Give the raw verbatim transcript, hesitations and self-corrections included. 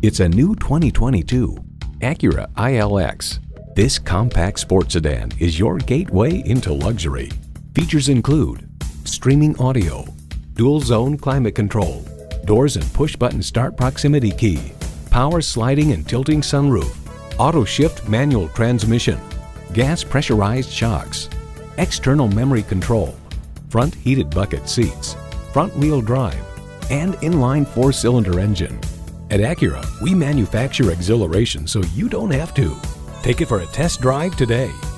It's a new twenty twenty-two Acura I L X. This compact sports sedan is your gateway into luxury. Features include streaming audio, dual zone climate control, doors and push-button start proximity key, power sliding and tilting sunroof, auto shift manual transmission, gas pressurized shocks, external memory control, front heated bucket seats, front wheel drive, and inline four-cylinder engine. At Acura, we manufacture exhilaration so you don't have to. Take it for a test drive today.